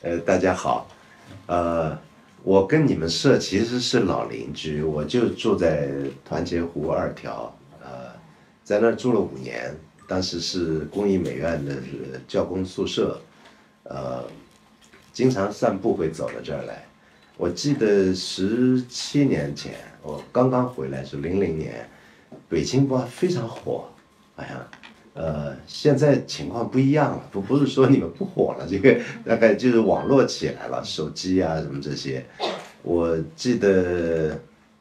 大家好，我跟你们社其实是老邻居，我就住在团结湖2条，在那儿住了5年，当时是工艺美院的教工宿舍，呃，经常散步会走到这儿来。我记得17年前，我刚刚回来是00年，北青帮非常火，好像。现在情况不一样了，不是说你们不火了，这个大概就是网络起来了，手机啊什么这些。我记得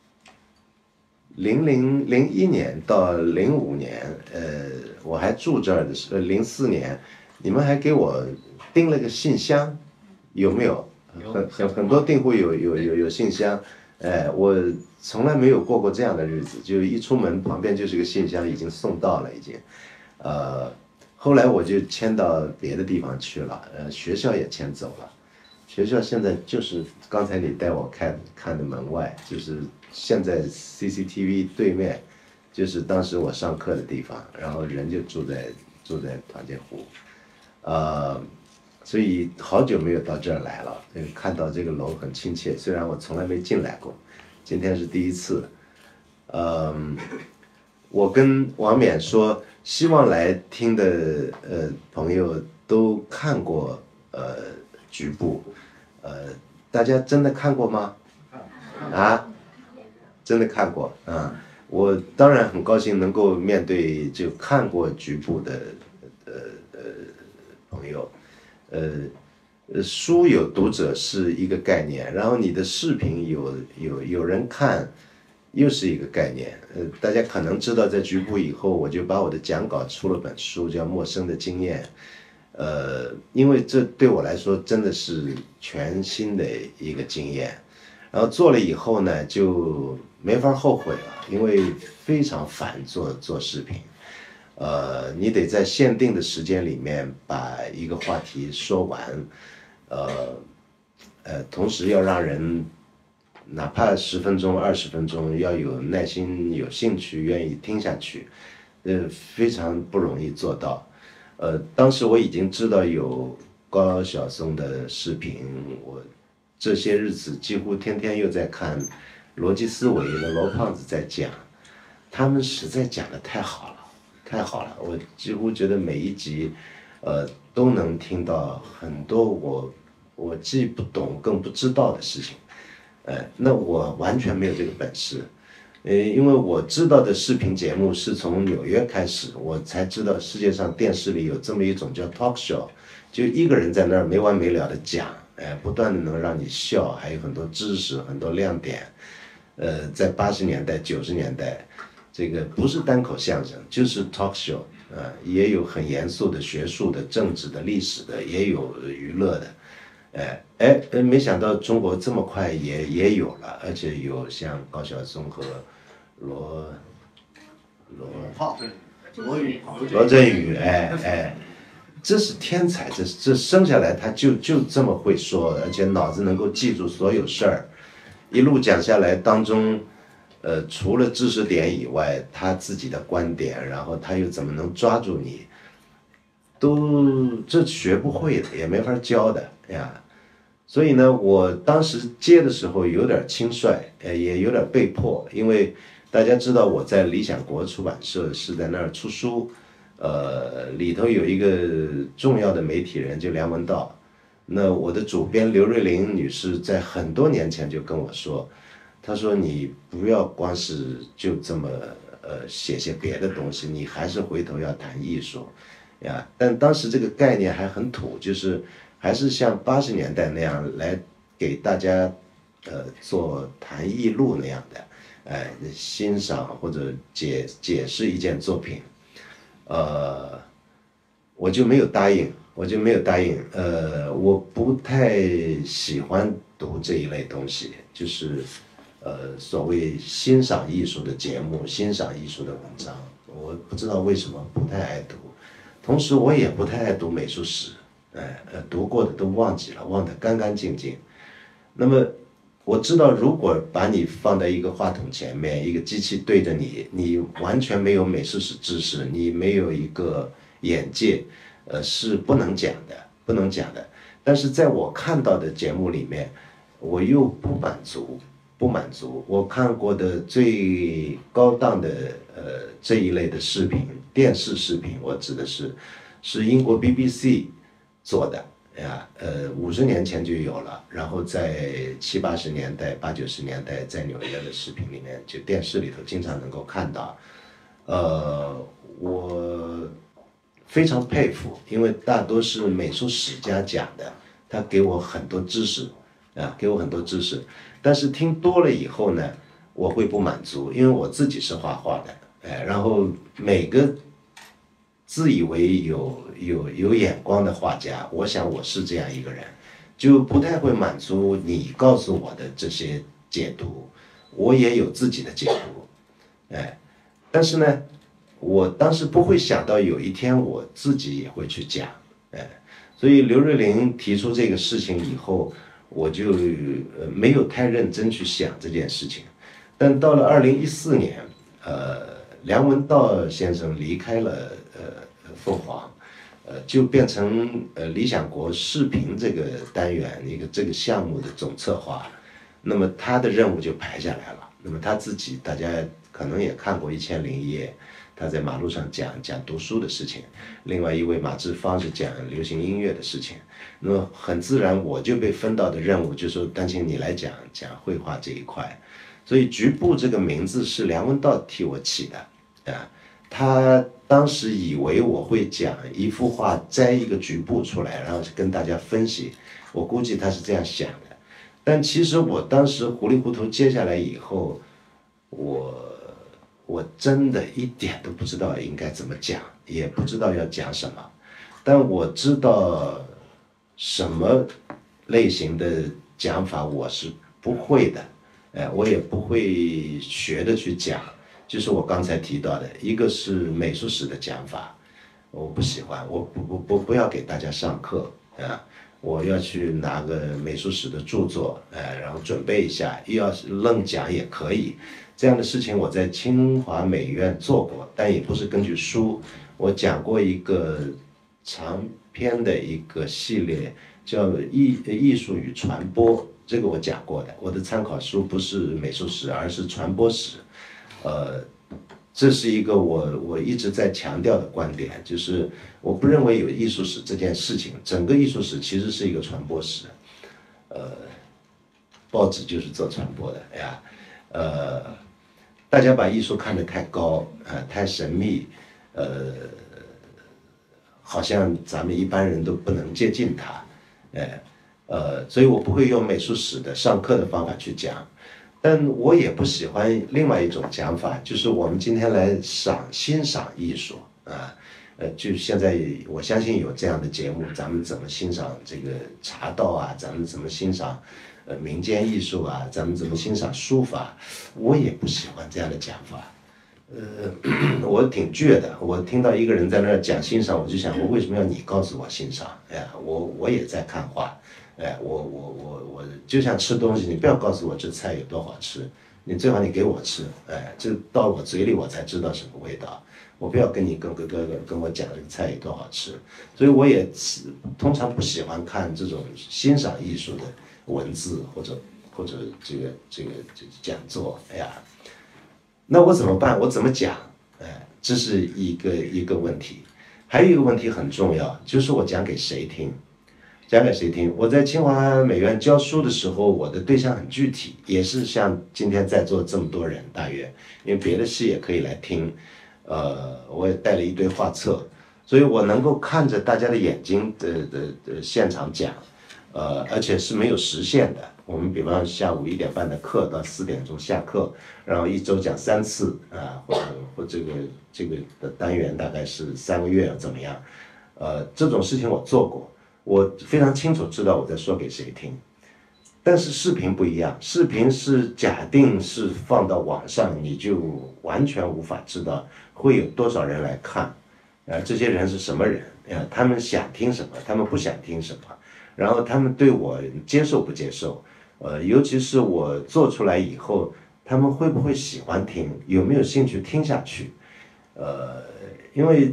01年到05年，我还住这儿的时候，04年，你们还给我订了个信箱，有没有？很多订户有信箱，我从来没有过这样的日子，就一出门旁边就是个信箱，已经送到了已经。呃，后来我就迁到别的地方去了，学校也迁走了。学校现在就是刚才你带我看的门外，就是现在 CCTV 对面，就是当时我上课的地方，然后人就住在团结湖，呃，所以好久没有到这儿来了，看到这个楼很亲切，虽然我从来没进来过，今天是第一次。嗯，我跟王冕说，希望来听的朋友都看过局部，大家真的看过吗？啊，真的看过啊！我当然很高兴能够面对就看过局部的呃呃朋友，呃书有读者是一个概念，然后你的视频有人看，又是一个概念。大家可能知道，在局部以后，我就把我的讲稿出了本书，叫《陌生的经验》。因为这对我来说真的是全新的一个经验，然后做了以后呢，就没法后悔了，因为非常烦做视频。你得在限定的时间里面把一个话题说完，同时要让人哪怕10分钟、20分钟，要有耐心、有兴趣、愿意听下去，非常不容易做到。当时我已经知道有高晓松的视频，我这些日子几乎天天又在看逻辑思维的罗胖子在讲，他们实在讲的太好了，太好了，我几乎觉得每一集，都能听到很多我既不懂更不知道的事情，那我完全没有这个本事。因为我知道的视频节目是从纽约开始，我才知道世界上电视里有这么一种叫 talk show，就一个人在那儿没完没了的讲，不断的能让你笑，还有很多知识，很多亮点。在80年代、90年代，这个不是单口相声，就是 talk show，也有很严肃的学术的、政治的、历史的，也有娱乐的。没想到中国这么快也有了，而且有像高晓松和罗罗振宇，这是天才，这生下来他就这么会说，而且脑子能够记住所有事儿，一路讲下来当中，除了知识点以外，他自己的观点，然后他又怎么能抓住你，这学不会的，也没法教的呀。所以呢，我当时接的时候有点轻率，也有点被迫，因为大家知道我在理想国出版社是在那儿出书，里头有一个重要的媒体人就梁文道，那我的主编刘瑞玲女士在很多年前就跟我说，她说你不要光是就这么写别的东西，你还是回头要谈艺术呀。但当时这个概念还很土，就是还是像80年代那样来给大家做谈艺录那样的，欣赏或者解释一件作品，我就没有答应，我不太喜欢读这一类东西，就是所谓欣赏艺术的节目、欣赏艺术的文章，我不知道为什么不太爱读，同时我也不太爱读美术史，读过的都忘记了，忘得干干净净。那么我知道，如果把你放在一个话筒前面，一个机器对着你，你完全没有美术史知识，你没有一个眼界，是不能讲的，不能讲的。 但是在我看到的节目里面，我又不满足，不满足。我看过的最高档的这一类的视频，电视视频，我指的是英国 BBC 做的呀，50年前就有了，然后在70、80年代、80、90年代，在纽约的视频里面，就电视里头经常能够看到。我非常佩服，因为大多是美术史家讲的，他给我很多知识，给我很多知识。但是听多了以后呢，我会不满足，因为我自己是画画的，然后每个自以为有眼光的画家，我想我是这样一个人，就不太会满足你告诉我的这些解读，我也有自己的解读，但是呢，我当时不会想到有一天我自己也会去讲，所以刘瑞麟提出这个事情以后，我就没有太认真去想这件事情。但到了2014年，梁文道先生离开了凤凰，就变成理想国视频这个单元这个项目的总策划，那么他的任务就排下来了。那么他自己大家可能也看过《1001夜》，他在马路上讲读书的事情，另外一位马志芳是讲流行音乐的事情，那么很自然我就被分到的任务就是说，丹青你来讲绘画这一块，所以局部这个名字是梁文道替我起的，他当时以为我会讲一幅画摘一个局部出来，然后跟大家分析，我估计他是这样想的，但其实我当时糊里糊涂接下来以后，我真的一点都不知道应该怎么讲，也不知道要讲什么，但我知道什么类型的讲法我是不会的，我也不会学的去讲，就是我刚才提到的，一个是美术史的讲法，我不喜欢，我不要给大家上课啊，我要去拿个美术史的著作，然后准备一下，要是愣讲也可以。这样的事情我在清华美院做过，但也不是根据书。我讲过一个长篇的一个系列，叫艺术与传播，这个我讲过的。我的参考书不是美术史，而是传播史。这是一个我一直在强调的观点，就是我不认为有艺术史这件事情，整个艺术史其实是一个传播史。报纸就是做传播的呀，大家把艺术看得太高，太神秘，好像咱们一般人都不能接近它，所以我不会用美术史的上课的方法去讲，但我也不喜欢另外一种讲法，就是我们今天来欣赏艺术啊，就现在我相信有这样的节目，咱们怎么欣赏这个茶道啊，咱们怎么欣赏民间艺术啊，咱们怎么欣赏书法，我也不喜欢这样的讲法。我挺倔的，我听到一个人在那儿讲欣赏，我就想，我为什么要你告诉我欣赏？我也在看画，我就像吃东西，你不要告诉我这菜有多好吃，你最好你给我吃，这到我嘴里我才知道什么味道。我不要跟你跟我讲这个菜有多好吃，所以我也通常不喜欢看这种欣赏艺术的文字或者这个讲座，那我怎么办？我怎么讲？这是一个问题。还有一个问题很重要，就是我讲给谁听？讲给谁听？我在清华美院教书的时候，我的对象很具体，也是像今天在座这么多人，大约，因为别的系也可以来听。我也带了一堆画册，所以我能够看着大家的眼睛的现场讲，而且是没有时限的。我们比方下午1点半的课到4点钟下课，然后1周讲3次啊，或这个的单元大概是3个月怎么样？这种事情我做过，我非常清楚知道我在说给谁听。但是视频不一样，视频是假定是放到网上，你就完全无法知道会有多少人来看，这些人是什么人，他们想听什么，他们不想听什么，然后他们对我接受不接受，尤其是我做出来以后，他们会不会喜欢听，有没有兴趣听下去，因为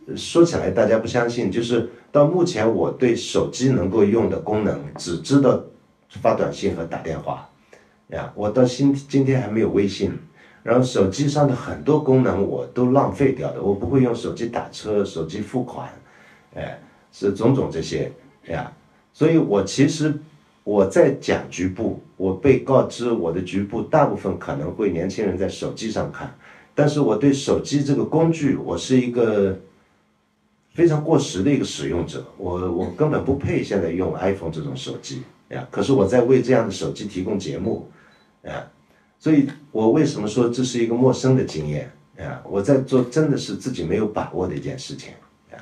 说起来大家不相信，就是到目前我对手机能够用的功能只知道发短信和打电话，呀，我到今天还没有微信，然后手机上的很多功能我都浪费掉的，我不会用手机打车、手机付款，哎，是种种这些呀，所以我其实我在讲局部，我被告知我的局部大部分可能会年轻人在手机上看，但是我对手机这个工具，我是一个非常过时的一个使用者，我根本不配现在用 iPhone 这种手机呀。可是我在为这样的手机提供节目，啊，所以我为什么说这是一个陌生的经验啊？我在做真的是自己没有把握的一件事情啊，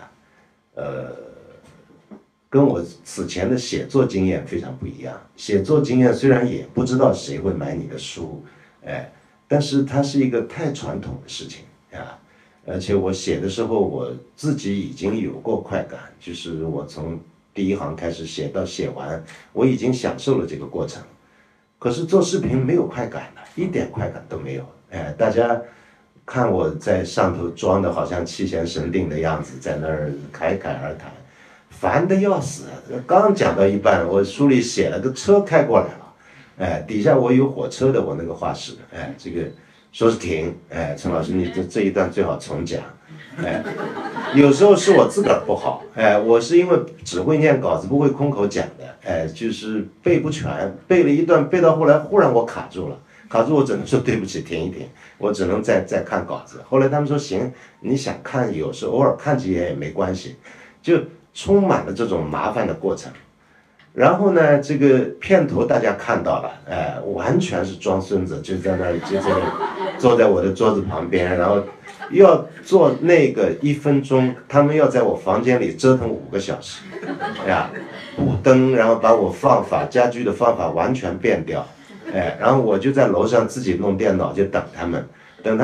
跟我此前的写作经验非常不一样。写作经验虽然也不知道谁会买你的书，哎，但是它是一个太传统的事情啊。而且我写的时候，我自己已经有过快感，就是我从第一行开始写到写完，我已经享受了这个过程。可是做视频没有快感的，一点快感都没有。哎，大家看我在上头装的好像气弦神定的样子，在那儿侃侃而谈，烦得要死。刚讲到一半，我书里写了个车开过来了，哎，底下我有火车的，我那个画室，哎，这个。说是停，哎，陈老师，你这一段最好重讲，哎，有时候是我自个儿不好，哎，我是因为只会念稿子，不会空口讲的，哎，就是背不全，背了一段，背到后来忽然我卡住了，卡住我只能说对不起，停一停，我只能再看稿子。后来他们说行，你想看，有时偶尔看几眼也没关系，就充满了这种麻烦的过程。然后呢，这个片头大家看到了，哎，完全是装孙子，就在那儿，就在那坐在我的桌子旁边，然后要做那个1分钟，他们要在我房间里折腾5个小时，哎呀，补灯，然后把我家居的方法完全变掉，哎，然后我就在楼上自己弄电脑，就等他们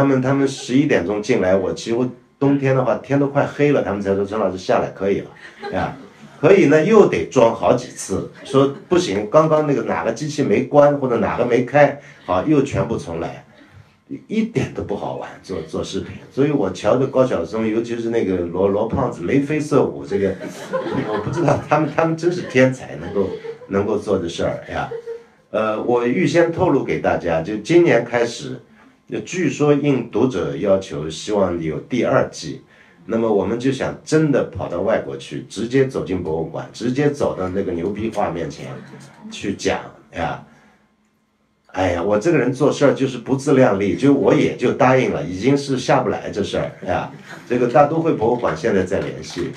11点钟进来，我几乎冬天的话天都快黑了，他们才说陈老师下来可以了，哎呀。可以呢，又得装好几次，说不行，刚刚那个哪个机器没关或者哪个没开，好，又全部重来，一点都不好玩，做视频。所以我瞧着高晓松，尤其是那个罗胖子眉飞色舞，这个我不知道他们真是天才，能够做的事儿呀。我预先透露给大家，就今年开始，据说应读者要求，希望有第2季。那么我们就想真的跑到外国去，直接走进博物馆，直接走到那个牛逼画面前去讲呀。哎呀，我这个人做事儿就是不自量力，我也就答应了，已经是下不来这事儿呀。这个大都会博物馆现在在联系，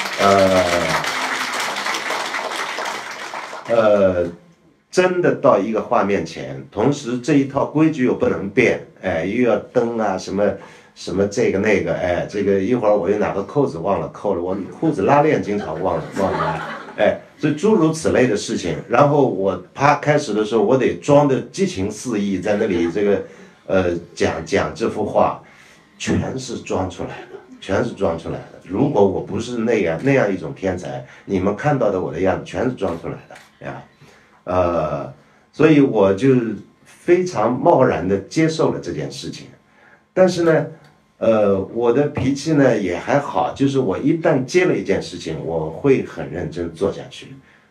真的到一个画面前，同时这一套规矩又不能变，哎，又要灯啊什么这个那个，哎，这个一会儿我又哪个扣子忘了扣了，我裤子拉链经常忘了拉，哎，所以诸如此类的事情。然后我开始的时候，我得装的激情四溢，在那里这个讲这幅画，全是装出来的，全是装出来的。如果我不是那样一种天才，你们看到的我的样子全是装出来的呀，所以我就非常贸然的接受了这件事情。但是呢，我的脾气呢也还好，就是我一旦接了一件事情，我会很认真做下去，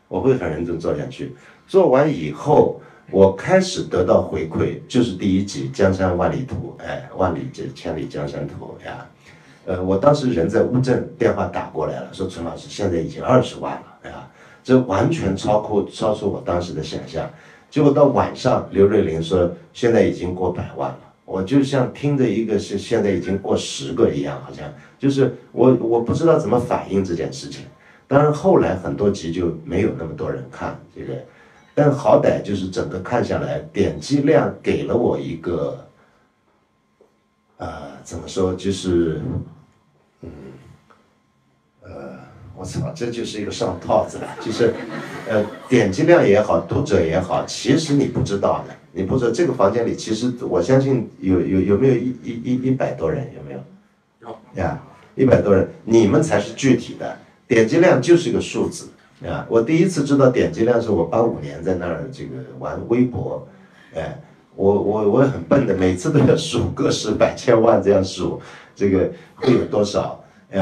做完以后，我开始得到回馈，就是第1集《江山万里图》，哎，万里这千里江山图呀。我当时人在乌镇，电话打过来了，说陈老师现在已经20万了呀，这完全超出我当时的想象。结果到晚上，刘瑞麟说现在已经过100万了。我就像听着一个是现在已经过10个一样，好像就是我不知道怎么反应这件事情。当然后来很多集就没有那么多人看这个，但好歹就是整个看下来，点击量给了我一个，怎么说就是，我操，这就是一个上套子了，就是点击量也好，读者也好，其实你不知道的。你不知道这个房间里，其实我相信有没有100多人，有没有？有呀，100多人，你们才是具体的，点击量就是个数字啊。我第一次知道点击量是我85年在那儿这个玩微博，哎，我很笨的，每次都要数个十百千万这样数，这个会有多少呀？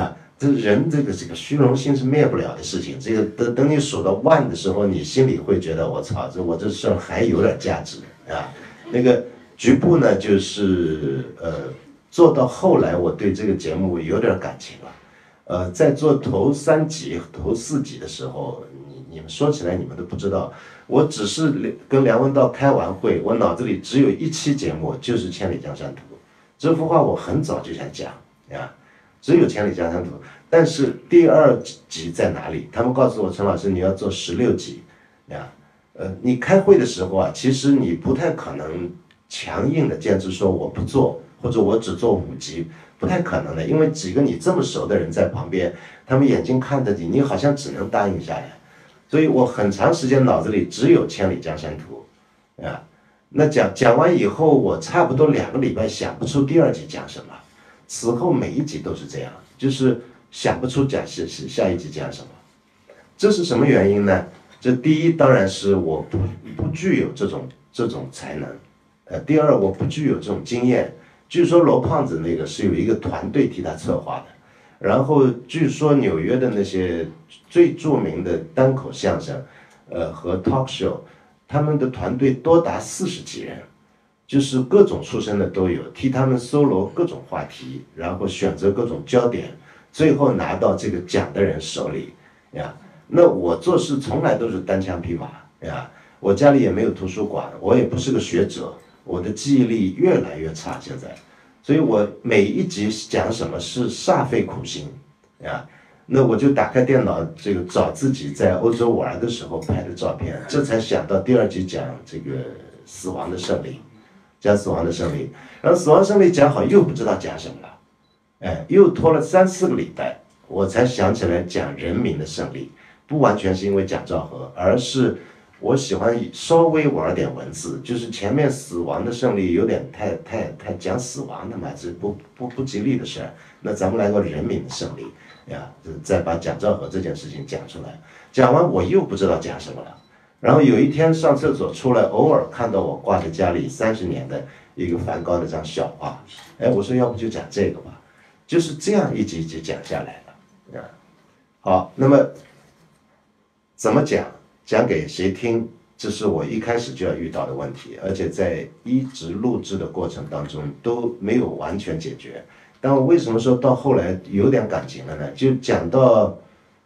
这人这个虚荣心是灭不了的事情。这个等你数到万的时候，你心里会觉得我操，我这事儿还有点价值啊。那个局部呢，就是做到后来，我对这个节目有点感情了。在做头3集、头4集的时候，你们说起来你们都不知道，我只是跟梁文道开完会，我脑子里只有一期节目，就是《千里江山图》。这幅画我很早就想讲啊，只有《千里江山图》。但是第2集在哪里？他们告诉我，陈老师你要做16集呀。你开会的时候啊，其实你不太可能强硬的坚持说我不做，或者我只做5集，不太可能的，因为几个你这么熟的人在旁边，他们眼睛看着你，你好像只能答应下来。所以我很长时间脑子里只有《千里江山图》啊。那讲完以后，我差不多2个礼拜想不出第2集讲什么，此后每一集都是这样，就是想不出下一集讲什么。这是什么原因呢？这第一当然是我不具有这种才能，第二我不具有这种经验。据说罗胖子那个是有一个团队替他策划的，然后据说纽约的那些最著名的单口相声，和 talk show， 他们的团队多达40几人，就是各种出身的都有，替他们搜罗各种话题，然后选择各种焦点，最后拿到这个讲的人手里呀。那我做事从来都是单枪匹马呀，我家里也没有图书馆，我也不是个学者，我的记忆力越来越差现在，所以我每一集讲什么是煞费苦心呀。那我就打开电脑，这个找自己在欧洲玩的时候拍的照片，这才想到第2集讲这个死亡的胜利，讲死亡的胜利，然后死亡胜利讲好又不知道讲什么了，又拖了3、4个礼拜，我才想起来讲人民的胜利。不完全是因为蒋兆和，而是我喜欢稍微玩点文字，就是前面死亡的胜利有点太讲死亡的嘛，这不吉利的事儿。那咱们来个人民的胜利呀，再把蒋兆和这件事情讲出来。讲完我又不知道讲什么了。然后有一天上厕所出来，偶尔看到我挂在家里30年的一个梵高的张小画，我说要不就讲这个吧，就是这样一集一集讲下来了啊。好，那么。怎么讲给谁听，这是我一开始就要遇到的问题，而且在一直录制的过程当中都没有完全解决。但我为什么说到后来有点感情了呢？就讲到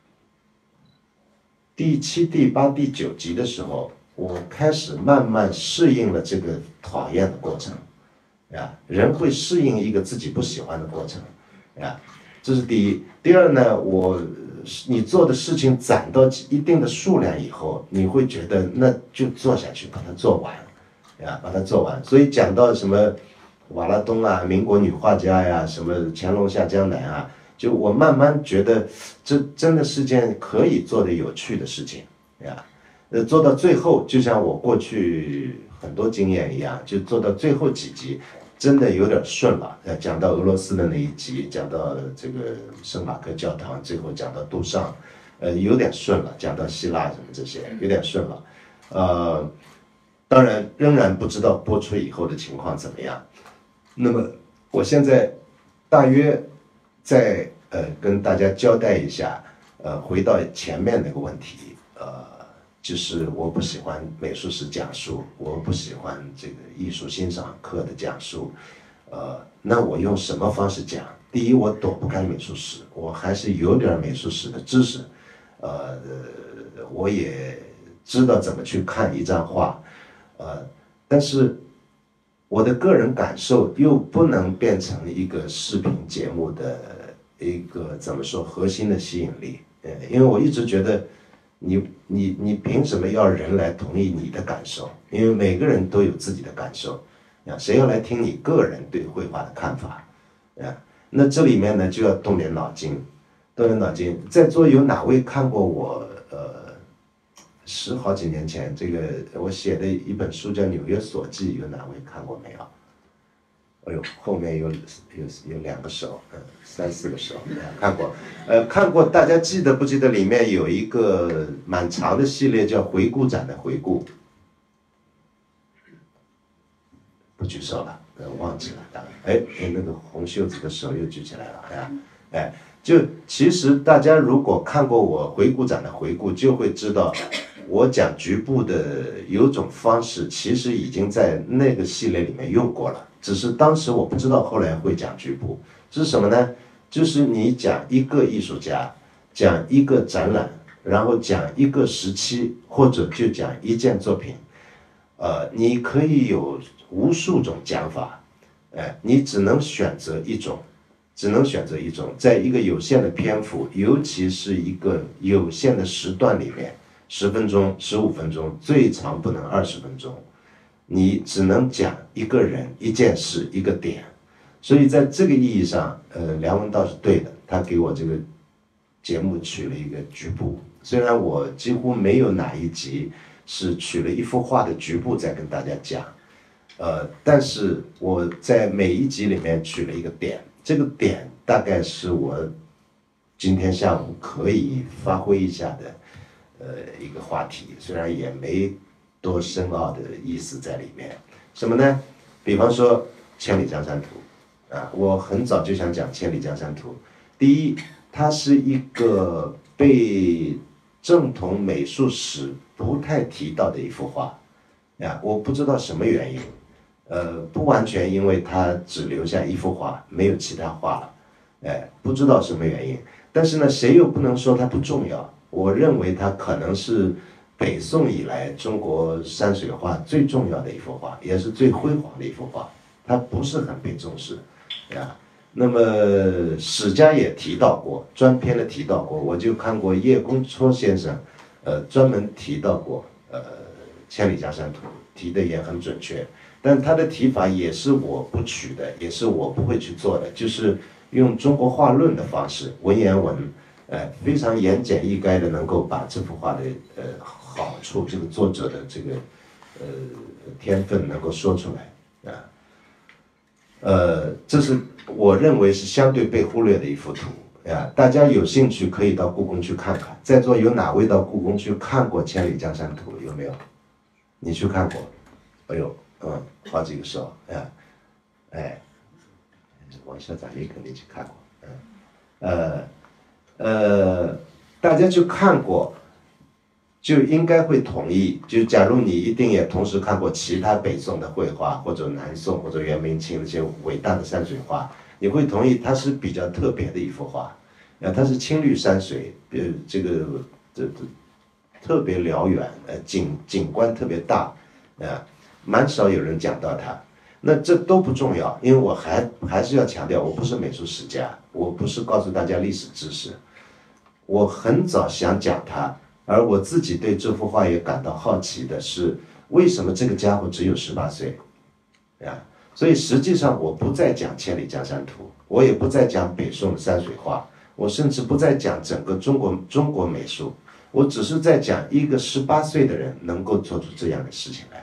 第7、第8、第9集的时候，我开始慢慢适应了这个讨厌的过程呀。人会适应一个自己不喜欢的过程呀，这是第一。第二呢，你做的事情攒到一定的数量以后，你会觉得那就做下去，把它做完，把它做完。所以讲到什么瓦拉东啊、民国女画家呀、什么乾隆下江南啊，就我慢慢觉得这真的是件可以做的有趣的事情做到最后，就像我过去很多经验一样，就做到最后几集。真的有点顺了，讲到俄罗斯的那一集，讲到这个圣马克教堂，最后讲到杜尚，有点顺了，讲到希腊什么这些，有点顺了，当然仍然不知道播出以后的情况怎么样。那么我现在大约再跟大家交代一下，回到前面那个问题，就是我不喜欢美术史讲述，我不喜欢这个艺术欣赏课的讲述，那我用什么方式讲？第一，我躲不开美术史，我还是有点美术史的知识，我也知道怎么去看一张画，但是我的个人感受又不能变成一个视频节目的一个怎么说核心的吸引力，因为我一直觉得。你凭什么要人来同意你的感受？因为每个人都有自己的感受，谁要来听你个人对绘画的看法？那这里面呢就要动点脑筋，动点脑筋。在座有哪位看过我10好几年前这个我写的一本书叫《纽约所记》，有哪位看过没有？哎呦，后面有2个手，3、4个手，看过，看过，大家记得不记得里面有一个蛮长的系列叫回顾展的回顾？不举手了，忘记了，那个红袖子的手又举起来了， 就其实大家如果看过我回顾展的回顾，就会知道，我讲局部的有种方式，其实已经在那个系列里面用过了，只是当时我不知道后来会讲局部。是什么呢？就是你讲一个艺术家，讲一个展览，然后讲一个时期，或者就讲一件作品，你可以有无数种讲法，你只能选择一种。只能选择一种，在一个有限的篇幅，尤其是一个有限的时段里面，10分钟、15分钟，最长不能20分钟，你只能讲一个人、一件事、一个点。所以在这个意义上，梁文道是对的，他给我这个节目取了一个局部。虽然我几乎没有哪一集是取了一幅画的局部在跟大家讲，但是我在每一集里面取了一个点。这个点大概是我今天下午可以发挥一下的一个话题，虽然也没多深奥的意思在里面。什么呢？比方说《千里江山图》啊，我很早就想讲《千里江山图》。第一，它是一个被正统美术史不太提到的一幅画呀，我不知道什么原因。不完全因为它只留下一幅画，没有其他画了，不知道什么原因。但是呢，谁又不能说它不重要？我认为它可能是北宋以来中国山水画最重要的一幅画，也是最辉煌的一幅画。它不是很被重视，那么史家也提到过，专篇的提到过，我就看过叶公绰先生，专门提到过，千里江山图，提的也很准确。但他的提法也是我不取的，也是我不会去做的，就是用中国画论的方式，文言文，非常言简意赅的能够把这幅画的好处，这个作者的这个天分能够说出来这是我认为是相对被忽略的一幅图大家有兴趣可以到故宫去看看。在座有哪位到故宫去看过《千里江山图》？有没有？你去看过？哎呦。好几个手，王校长也肯定去看过，大家去看过，就应该会同意。就假如你一定也同时看过其他北宋的绘画，或者南宋或者元明清那些伟大的山水画，你会同意它是比较特别的一幅画。它是青绿山水，这特别辽远，景观特别大，蛮少有人讲到它。那这都不重要，因为我还是要强调，我不是美术史家，我不是告诉大家历史知识。我很早想讲它，而我自己对这幅画也感到好奇的是，为什么这个家伙只有18岁所以实际上我不再讲《千里江山图》，我也不再讲北宋的山水画，我甚至不再讲整个中国美术，我只是在讲一个18岁的人能够做出这样的事情来。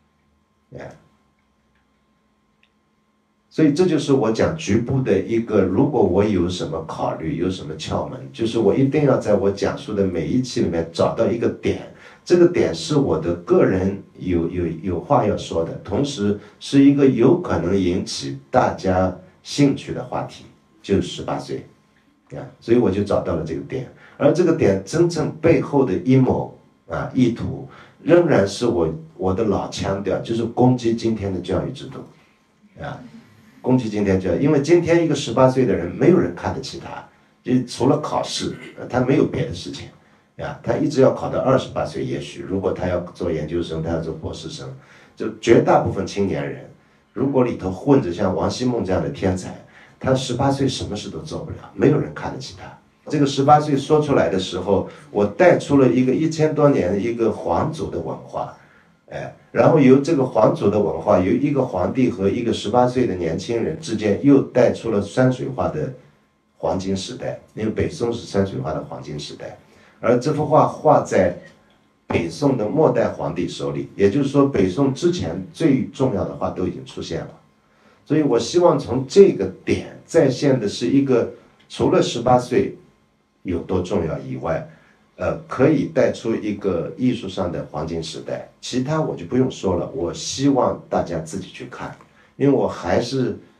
所以这就是我讲局部的一个，如果我有什么考虑，有什么窍门，就是我一定要在我讲述的每一期里面找到一个点，这个点是我的个人有话要说的，同时是一个有可能引起大家兴趣的话题，就是18岁所以我就找到了这个点，而这个点真正背后的阴谋意图仍然是我的老腔调，就是攻击今天的教育制度攻击今天教育，因为今天一个18岁的人没有人看得起他，就除了考试他没有别的事情他一直要考到28岁，也许如果他要做研究生，他要做博士生，就绝大部分青年人如果里头混着像王希孟这样的天才，他18岁什么事都做不了，没有人看得起他。这个18岁说出来的时候，我带出了一个1000多年一个皇族的文化然后由这个皇族的文化，由一个皇帝和一个18岁的年轻人之间，又带出了山水画的黄金时代，因为北宋是山水画的黄金时代，而这幅画画在北宋的末代皇帝手里，也就是说北宋之前最重要的画都已经出现了。所以我希望从这个点再现的是一个除了18岁有多重要以外，可以带出一个艺术上的黄金时代，其他我就不用说了。我希望大家自己去看，因为我还是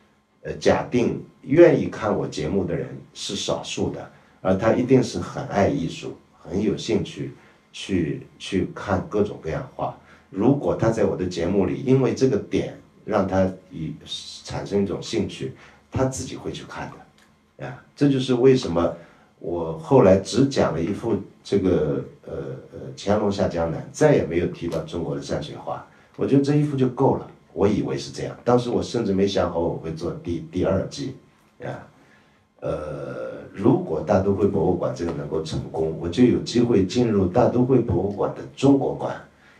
假定愿意看我节目的人是少数的，而他一定是很爱艺术，很有兴趣去看各种各样画。如果他在我的节目里，因为这个点让他产生一种兴趣，他自己会去看的，这就是为什么我后来只讲了一幅这个乾隆下江南，再也没有提到中国的山水画。我觉得这一幅就够了，我以为是这样，当时我甚至没想好我会做第二季，如果大都会博物馆这个能够成功，我就有机会进入大都会博物馆的中国馆，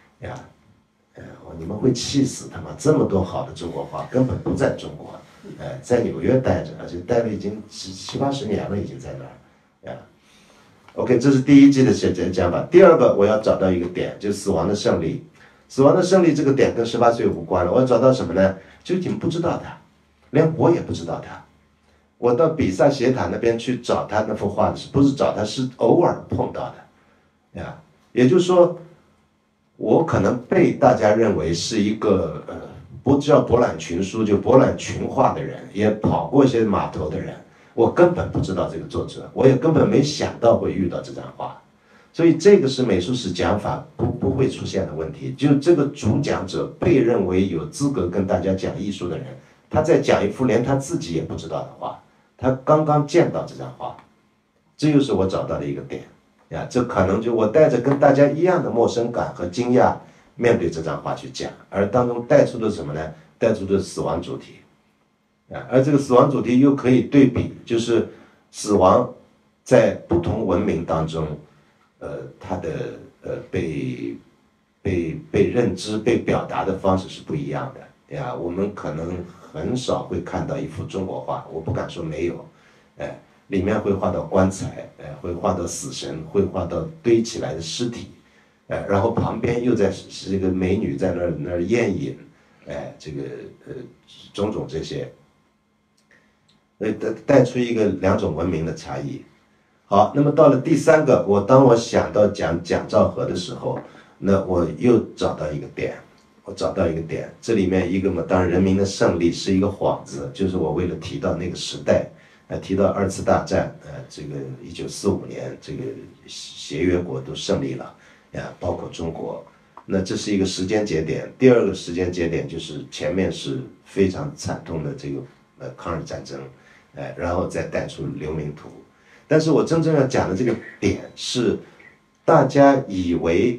你们会气死他妈！这么多好的中国画根本不在中国，在纽约待着，而且待了已经七八十年了，已经在那儿，OK， 这是第一季的讲法。第二个，我要找到一个点，就是死亡的胜利。死亡的胜利这个点跟18岁无关了，我要找到什么呢？就你们不知道他，连我也不知道他。我到比萨斜塔那边去找他那幅画的时候，不是找他，是偶尔碰到的，也就是说，我可能被大家认为是一个不叫博览群书，就博览群画的人，也跑过一些码头的人，我根本不知道这个作者，我也根本没想到会遇到这张画，所以这个是美术史讲法不会出现的问题。就这个主讲者被认为有资格跟大家讲艺术的人，他在讲一幅连他自己也不知道的画，他刚刚见到这张画，这又是我找到的一个点。这可能就我带着跟大家一样的陌生感和惊讶面对这张画去讲，而当中带出的什么呢？带出的死亡主题，而这个死亡主题又可以对比，就是死亡在不同文明当中，它的被认知、被表达的方式是不一样的，我们可能很少会看到一幅中国画，我不敢说没有，里面会画到棺材，会画到死神，会画到堆起来的尸体，然后旁边又是一个美女在那儿宴饮，这个种种这些，带出两种文明的差异。好，那么到了第三个，当我想到讲蒋兆和的时候，那我又找到一个点，这里面一个嘛，当然人民的胜利是一个幌子，就是我为了提到那个时代。提到二次大战，这个1945年，这个协约国都胜利了，包括中国，那这是一个时间节点。第二个时间节点就是前面是非常惨痛的这个抗日战争，然后再带出流民图。但是我真正要讲的这个点是，大家以为，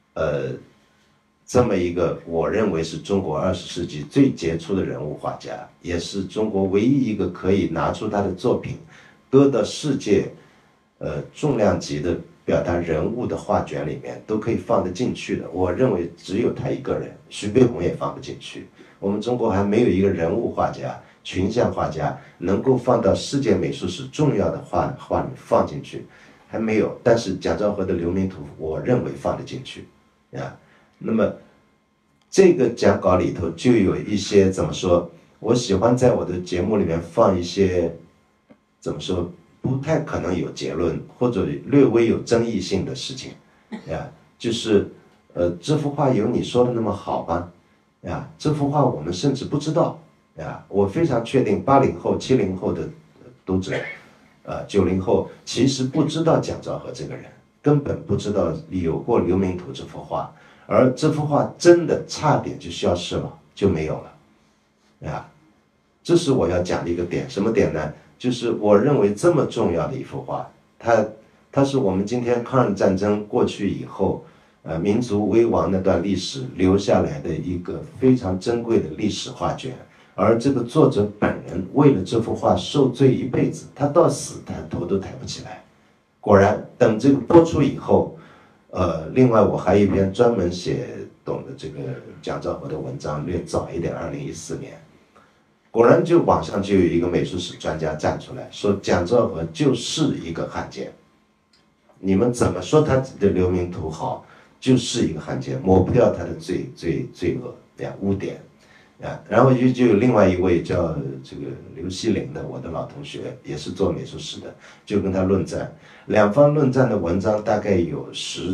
这么一个我认为是中国20世纪最杰出的人物画家，也是中国唯一一个可以拿出他的作品搁到世界重量级的表达人物的画卷里面都可以放得进去的，我认为只有他一个人，徐悲鸿也放不进去。我们中国还没有一个人物画家、群像画家能够放到世界美术史重要的画里放进去，还没有。但是蒋兆和的流民图我认为放得进去，那么这个讲稿里头就有一些怎么说，我喜欢在我的节目里面放一些怎么说不太可能有结论或者略微有争议性的事情，就是这幅画有你说的那么好吗？这幅画我们甚至不知道，我非常确定80后、70后的读者，90后其实不知道蒋兆和这个人，根本不知道有过流民图这幅画。而这幅画真的差点就消失了，就没有了，这是我要讲的一个点。什么点呢？就是我认为这么重要的一幅画，它是我们今天抗日战争过去以后，民族危亡那段历史留下来的一个非常珍贵的历史画卷。而这个作者本人为了这幅画受罪一辈子，他到死他头都抬不起来。果然，等这个播出以后。另外我还有一篇专门写懂的这个蒋兆和的文章，略早一点，2014年，果然就网上就有一个美术史专家站出来说，蒋兆和就是一个汉奸，你们怎么说他的流民图好，就是一个汉奸，抹不掉他的罪恶污点，然后就有另外一位叫这个刘希林的，我的老同学，也是做美术史的，就跟他论战。两方论战的文章大概有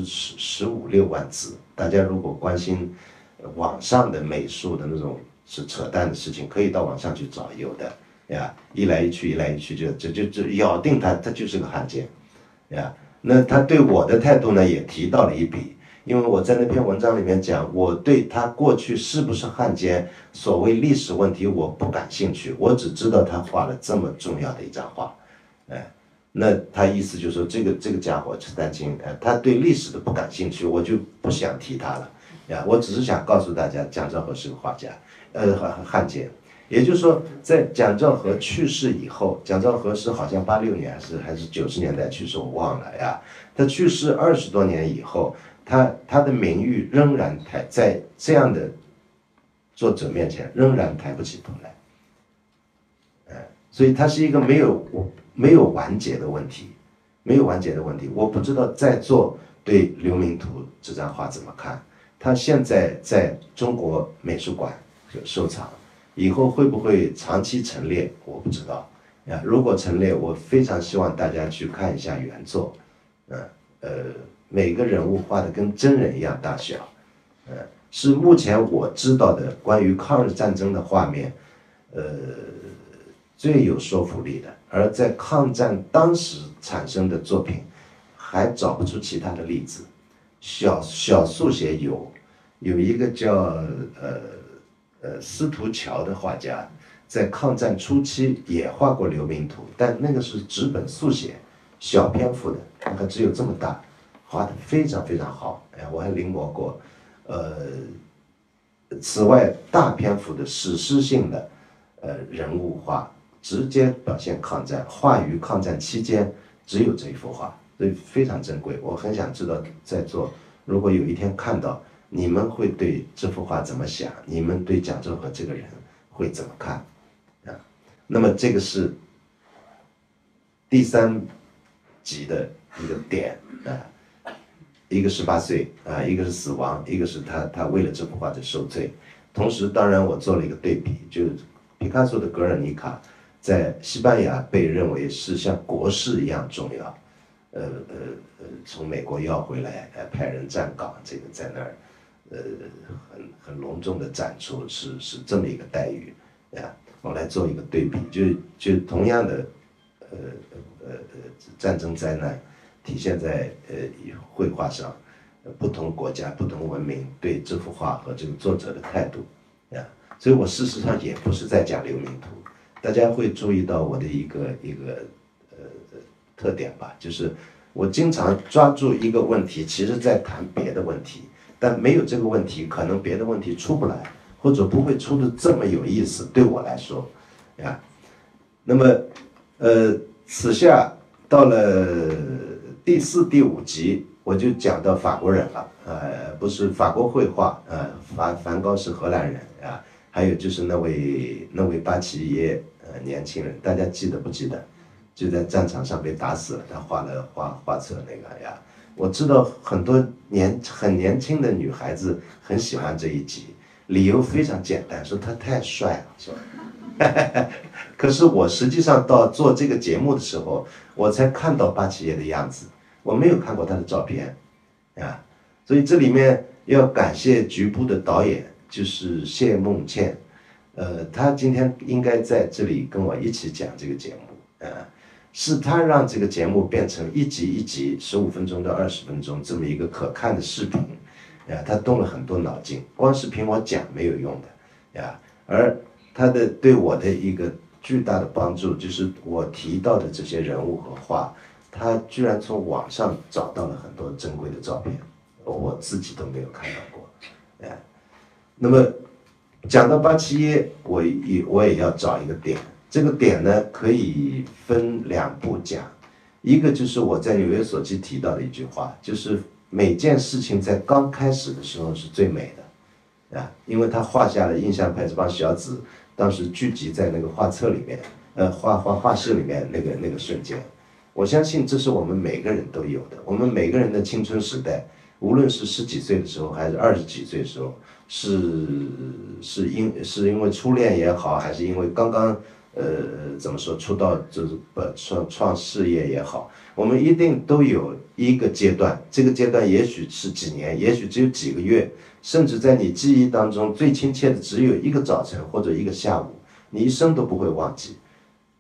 15-16万字，大家如果关心网上的美术的那种是扯淡的事情，可以到网上去找，有的。 呀，一来一去，一来一去，就咬定他就是个汉奸，呀。那他对我的态度呢，也提到了一笔，因为我在那篇文章里面讲，我对他过去是不是汉奸，所谓历史问题我不感兴趣，我只知道他画了这么重要的一张画，哎，那他意思就是说这个家伙陈丹青，他对历史的不感兴趣，我就不想提他了，呀，我只是想告诉大家，蒋兆和是个画家，汉奸。也就是说，在蒋兆和去世以后，蒋兆和是好像86年还是90年代去世，我忘了呀。他去世20多年以后，他的名誉仍然在这样的作者面前仍然抬不起头来，所以它是一个没有完结的问题，没有完结的问题。我不知道在座对刘明图这张画怎么看？他现在在中国美术馆收藏。以后会不会长期陈列，我不知道呀。如果陈列，我非常希望大家去看一下原作，每个人物画的跟真人一样大小，是目前我知道的关于抗日战争的画面，最有说服力的。而在抗战当时产生的作品，还找不出其他的例子。小速写有一个叫司徒桥的画家，在抗战初期也画过流民图，但那个是纸本速写，小篇幅的，大概只有这么大，画的非常非常好，我还临摹过。此外，大篇幅的史诗性的人物画，直接表现抗战，画于抗战期间，只有这一幅画，所以非常珍贵。我很想知道在座如果有一天看到，你们会对这幅画怎么想？你们对蒋兆和这个人会怎么看？啊，那么这个是第3集的一个点啊，一个18岁啊，一个是死亡，一个是他为了这幅画的受罪。同时，当然我做了一个对比，就皮卡索的《格尔尼卡》在西班牙被认为是像国事一样重要，从美国要回来，派人站岗，这个在那儿。很隆重的展出，是这么一个待遇呀。我来做一个对比，就同样的战争灾难体现在绘画上，不同国家不同文明对这幅画和这个作者的态度呀。所以我事实上也不是在讲流民图，大家会注意到我的一个特点吧，就是我经常抓住一个问题，其实在谈别的问题。但没有这个问题，可能别的问题出不来，或者不会出的这么有意思。对我来说，呀，那么，此下到了第4、第5集，我就讲到法国人了，不是法国绘画，梵高是荷兰人啊，还有就是那位巴齐耶，年轻人，大家记得不记得？就在战场上被打死了，他画了画册那个呀。我知道很多很年轻的女孩子很喜欢这一集，理由非常简单，说他太帅了，是吧？可是我实际上到做这个节目的时候，我才看到巴齐耶的样子，我没有看过他的照片，啊，所以这里面要感谢局部的导演，就是谢梦倩，他今天应该在这里跟我一起讲这个节目，是他让这个节目变成一集一集15分钟到20分钟这么一个可看的视频，他动了很多脑筋，光是凭我讲没有用的，而他对我的一个巨大的帮助就是我提到的这些人物和画，他居然从网上找到了很多珍贵的照片，我自己都没有看到过，那么讲到巴齐耶，我也要找一个点。这个点呢，可以分2步讲，一个就是我在纽约所记提到的一句话，就是每件事情在刚开始的时候是最美的，因为他画下了印象派这帮小子当时聚集在那个画册里面，画室里面那个瞬间，我相信这是我们每个人都有的，我们每个人的青春时代，无论是10几岁的时候，还是20几岁的时候，是因为初恋也好，还是因为刚刚怎么说出道就是创事业也好，我们一定都有一个阶段，这个阶段也许是几年，也许只有几个月，甚至在你记忆当中最亲切的只有一个早晨或者一个下午，你一生都不会忘记。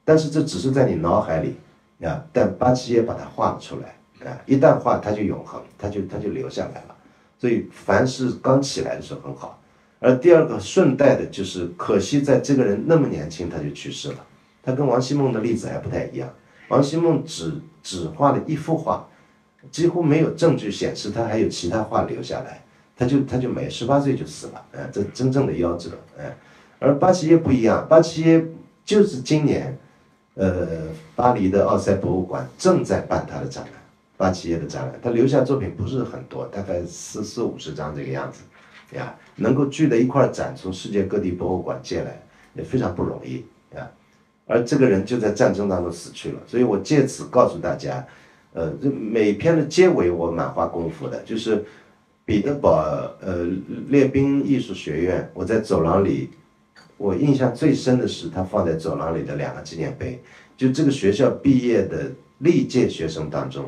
但是这只是在你脑海里啊，但八七爷把它画了出来啊，一旦画它就永恒，它就留下来了。所以凡是刚起来的时候很好。而第二个顺带的就是，可惜在这个人那么年轻他就去世了。他跟王希孟的例子还不太一样，王希孟只画了一幅画，几乎没有证据显示他还有其他画留下来，他就没18岁就死了，这真正的夭折，而八七耶不一样，八七耶就是今年，巴黎的奥赛博物馆正在办他的展览，八七耶的展览，他留下作品不是很多，大概40-50张这个样子，呀，能够聚在一块展，从世界各地博物馆借来也非常不容易呀。而这个人就在战争当中死去了，所以我借此告诉大家，这每篇的结尾我蛮花功夫的，就是彼得堡列宾艺术学院，我在走廊里，我印象最深的是他放在走廊里的2个纪念碑，就这个学校毕业的历届学生当中，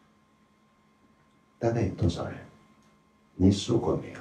大概有多少人？你数过没有？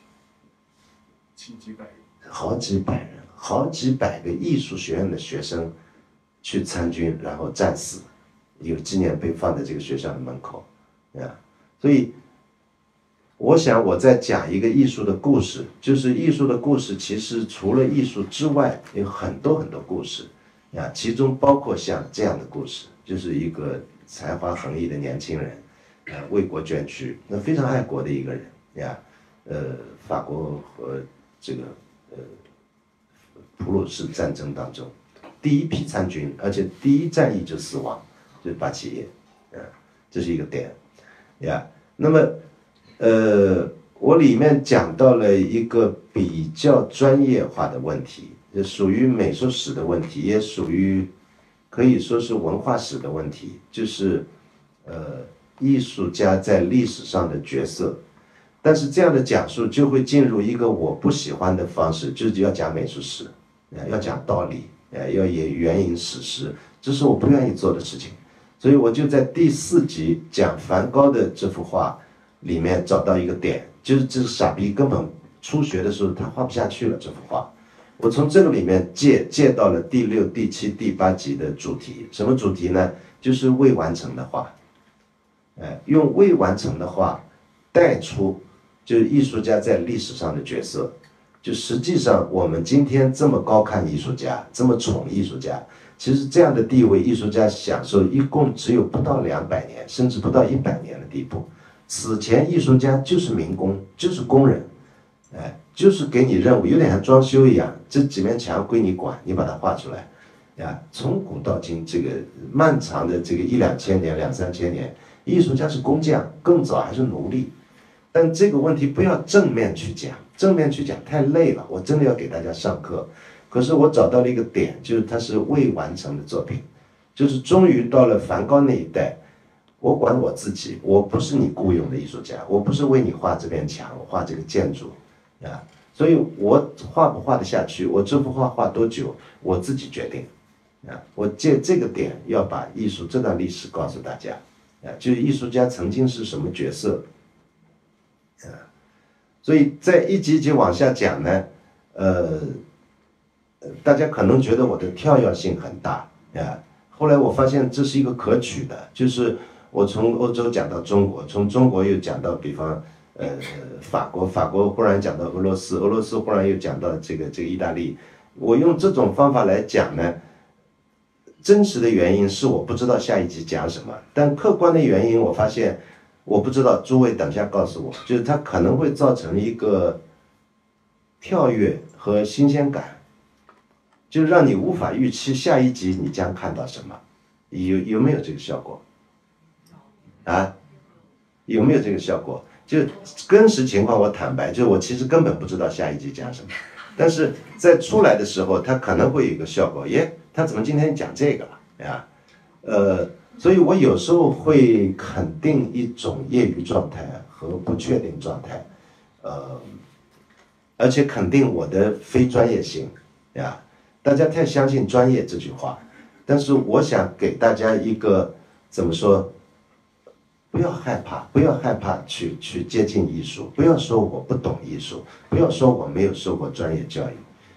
几百人， 好几百人，好几百个艺术学院的学生去参军，然后战死，有纪念碑放在这个学校的门口，所以我想我在讲一个艺术的故事，就是艺术的故事其实除了艺术之外有很多很多故事，其中包括像这样的故事，就是一个才华横溢的年轻人，为国捐躯，那非常爱国的一个人，法国和这个普鲁士战争当中，第一批参军，而且第一战役就死亡，就是八七爷，这是一个点，那么我里面讲到了一个比较专业化的问题，也属于美术史的问题，也属于可以说是文化史的问题，就是艺术家在历史上的角色。但是这样的讲述就会进入一个我不喜欢的方式，就是要讲美术史，要讲道理，要援引史实，这是我不愿意做的事情。所以我就在第4集讲梵高的这幅画里面找到一个点，就是这个傻逼根本初学的时候他画不下去了这幅画。我从这个里面借到了第6、第7、第8集的主题，什么主题呢？就是未完成的画，用未完成的画带出就是艺术家在历史上的角色，就实际上我们今天这么高看艺术家，这么宠艺术家，其实这样的地位，艺术家享受一共只有不到200年，甚至不到100年的地步。此前艺术家就是民工，就是工人，就是给你任务，有点像装修一样，这几面墙归你管，你把它画出来，从古到今这个漫长的这个1、2千年、2、3千年，艺术家是工匠，更早还是奴隶。但这个问题不要正面去讲，正面去讲太累了，我真的要给大家上课。可是我找到了一个点，就是它是未完成的作品，就是终于到了梵高那一代，我管我自己，我不是你雇佣的艺术家，我不是为你画这面墙，画这个建筑，所以我画不画得下去，我这幅画画多久，我自己决定，我借这个点要把艺术这段历史告诉大家，就是艺术家曾经是什么角色。所以在一集一集往下讲呢，大家可能觉得我的跳跃性很大，后来我发现这是一个可取的，就是我从欧洲讲到中国，从中国又讲到比方法国忽然讲到俄罗斯忽然又讲到这个意大利，我用这种方法来讲呢，真实的原因是我不知道下一集讲什么，但客观的原因我发现。我不知道，诸位等下告诉我，就是它可能会造成一个跳跃和新鲜感，就让你无法预期下一集你将看到什么，有没有这个效果？有没有这个效果？就真实情况我坦白，就我其实根本不知道下一集讲什么，但是在出来的时候，它可能会有一个效果，他怎么今天讲这个了所以我有时候会肯定一种业余状态和不确定状态，而且肯定我的非专业性，大家太相信专业这句话，但是我想给大家一个怎么说，不要害怕去接近艺术，不要说我不懂艺术，不要说我没有受过专业教育，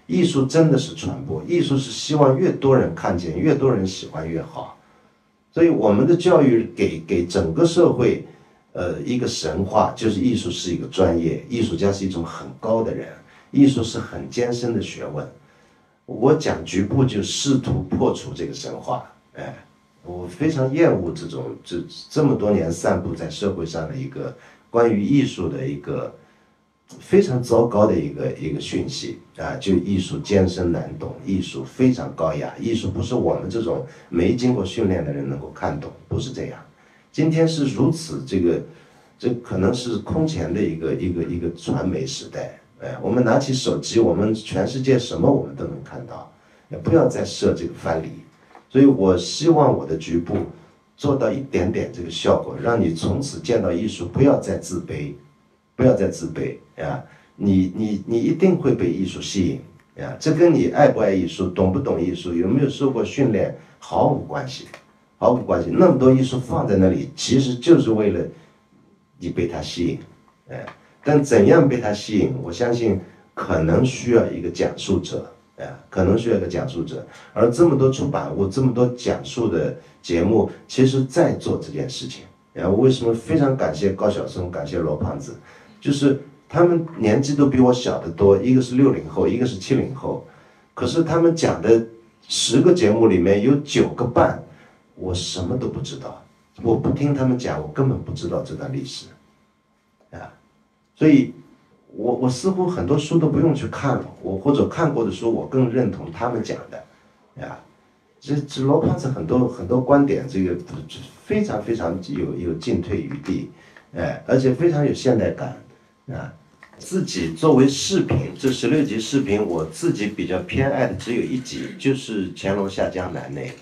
艺术真的是传播，艺术是希望越多人看见，越多人喜欢越好。所以我们的教育给整个社会，一个神话，就是艺术是一个专业，艺术家是一种很高的人，艺术是很艰深的学问。我讲局部就试图破除这个神话，哎，我非常厌恶这么多年散布在社会上的一个关于艺术的一个非常糟糕的一个讯息啊，就艺术艰深难懂，艺术非常高雅，艺术不是我们这种没经过训练的人能够看懂，不是这样。今天是如此，这可能是空前的一个传媒时代。我们拿起手机，我们全世界什么我们都能看到，也不要再设这个藩篱。所以我希望我的局部做到一点点这个效果，让你从此见到艺术不要再自卑，不要再自卑啊！你一定会被艺术吸引啊！这跟你爱不爱艺术、懂不懂艺术、有没有受过训练毫无关系，毫无关系。那么多艺术放在那里，其实就是为了你被它吸引，但怎样被它吸引？我相信可能需要一个讲述者，可能需要一个讲述者。而这么多出版物，这么多讲述的节目，其实在做这件事情。我为什么非常感谢高晓松，感谢罗胖子，就是他们年纪都比我小得多，一个是60后，一个是70后，可是他们讲的10个节目里面有9个半，我什么都不知道，我不听他们讲，我根本不知道这段历史，所以我似乎很多书都不用去看了，我或者看过的书，我更认同他们讲的，这罗胖子很多观点，这个非常有进退余地，而且非常有现代感，自己作为视频，这16集视频，我自己比较偏爱的只有一集，就是乾隆下江南那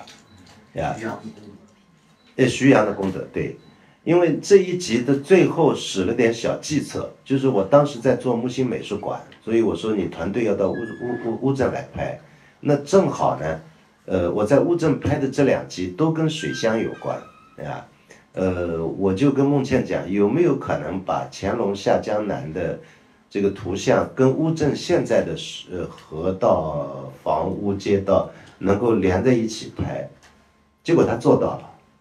个，徐阳的功德，对。因为这一集的最后使了点小计策，就是我当时在做木心美术馆，所以我说你团队要到乌镇来拍，那正好呢，我在乌镇拍的这2集都跟水乡有关，我就跟孟倩讲，有没有可能把乾隆下江南的这个图像跟乌镇现在的河道、房屋、街道能够连在一起拍？结果他做到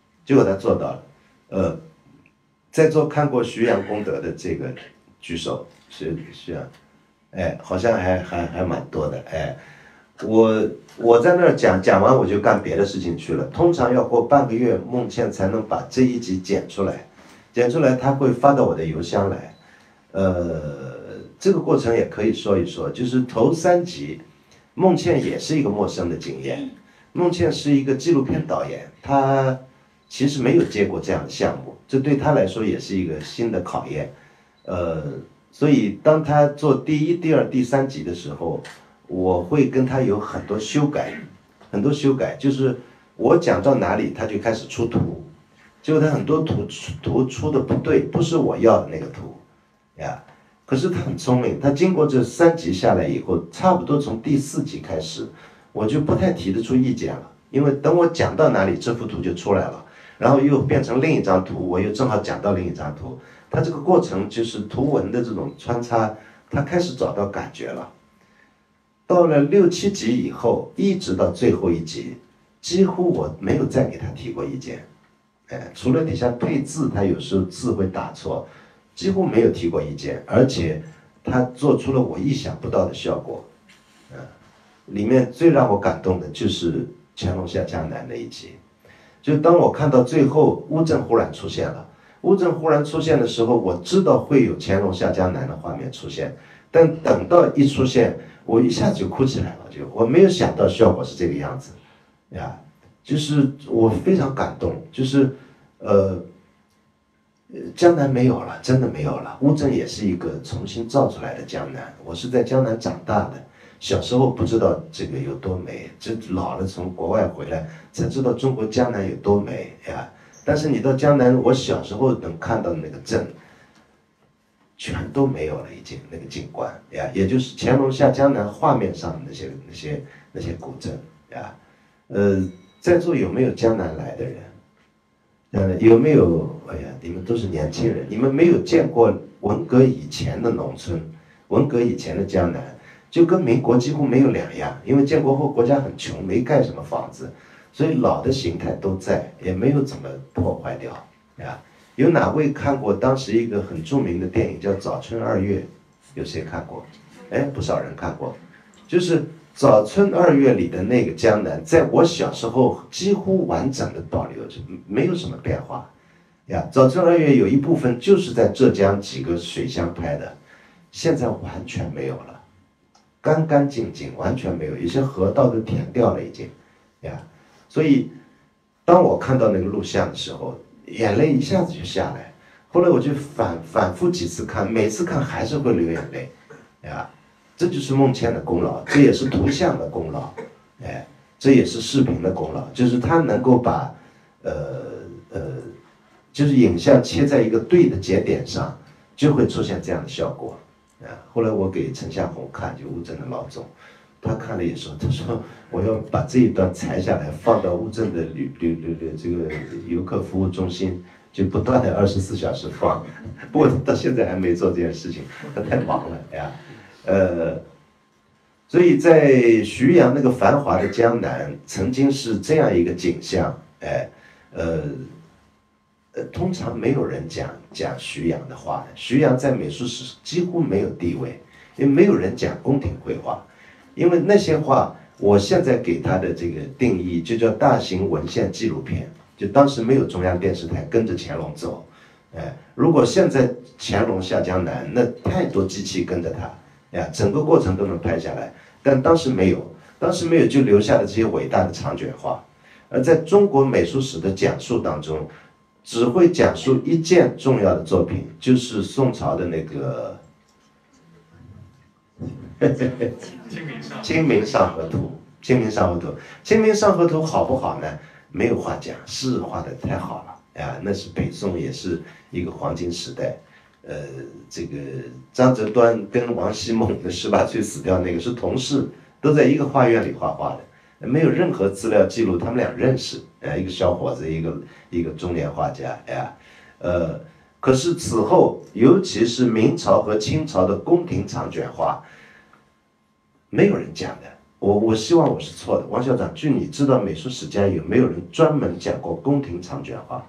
了，在座看过徐阳功德的这个举手，是啊，好像还蛮多的，我在那儿讲完我就干别的事情去了，通常要过半个月，孟倩才能把这一集剪出来他会发到我的邮箱来，这个过程也可以说一说，就是头3集，孟倩也是一个陌生的经验，孟倩是一个纪录片导演，她其实没有接过这样的项目，这对他来说也是一个新的考验，所以当他做第1、第2、第3集的时候，我会跟他有很多修改，就是我讲到哪里他就开始出图，结果他很多图出的不对，不是我要的那个图，可是他很聪明，他经过这3集下来以后，差不多从第4集开始，我就不太提得出意见了，因为等我讲到哪里，这幅图就出来了。然后又变成另一张图，我又正好讲到另一张图，它这个过程就是图文的这种穿插，它开始找到感觉了。到了6、7集以后，一直到最后1集，几乎我没有再给他提过意见，除了底下配字，他有时候字会打错，几乎没有提过意见，而且他做出了我意想不到的效果，里面最让我感动的就是乾隆下江南那一集。就当我看到最后乌镇忽然出现了，乌镇忽然出现的时候，我知道会有乾隆下江南的画面出现，但等到一出现，我一下子就哭起来了，我没有想到效果是这个样子，就是我非常感动，就是江南没有了，真的没有了，乌镇也是一个重新造出来的江南，我是在江南长大的。小时候不知道这个有多美，这老了从国外回来才知道中国江南有多美但是你到江南，我小时候能看到的那个镇，全都没有了，已经那个景观也就是乾隆下江南画面上的那些古镇在座有没有江南来的人？有没有？哎呀，你们都是年轻人，你们没有见过文革以前的农村，文革以前的江南。 就跟民国几乎没有两样，因为建国后国家很穷，没盖什么房子，所以老的形态都在，也没有怎么破坏掉啊。有哪位看过当时一个很著名的电影叫《早春二月》？有谁看过？哎，不少人看过。就是《早春二月》里的那个江南，在我小时候几乎完整的保留着，没有什么变化。呀，《早春二月》有一部分就是在浙江几个水乡拍的，现在完全没有了，干干净净，完全没有，有些河道都填掉了已经，呀，所以当我看到那个录像的时候，眼泪一下子就下来。后来我就反复几次看，每次看还是会流眼泪，呀，这就是孟倩的功劳，这也是图像的功劳，哎，这也是视频的功劳，就是他能够把就是影像切在一个对的节点上，就会出现这样的效果。啊，后来我给陈向红看，就乌镇的老总，他看了也说，他说我要把这一段裁下来，放到乌镇的这个游客服务中心，就不断的24小时放。不过到现在还没做这件事情，他太忙了呀。所以在徐阳那个繁华的江南，曾经是这样一个景象，哎，通常没有人讲徐阳的话的。徐阳在美术史几乎没有地位，因为没有人讲宫廷绘画，因为那些画，我现在给他的这个定义就叫大型文献纪录片。就当时没有中央电视台跟着乾隆走，哎，如果现在乾隆下江南，那太多机器跟着他，呀，整个过程都能拍下来。但当时没有，就留下了这些伟大的长卷画。而在中国美术史的讲述当中，只会讲述一件重要的作品，就是宋朝的那个清明上河图》。清明上河图》，清明上河图好不好呢？没有话讲，是画的太好了呀！那是北宋，也是一个黄金时代。这个张择端跟王希孟的18岁死掉那个是同事，都在一个画院里画画的，没有任何资料记录他们俩认识。一个小伙子，一个中年画家，可是此后，尤其是明朝和清朝的宫廷长卷画，没有人讲的。我希望我是错的，王校长，据你知道，美术史家有没有人专门讲过宫廷长卷画？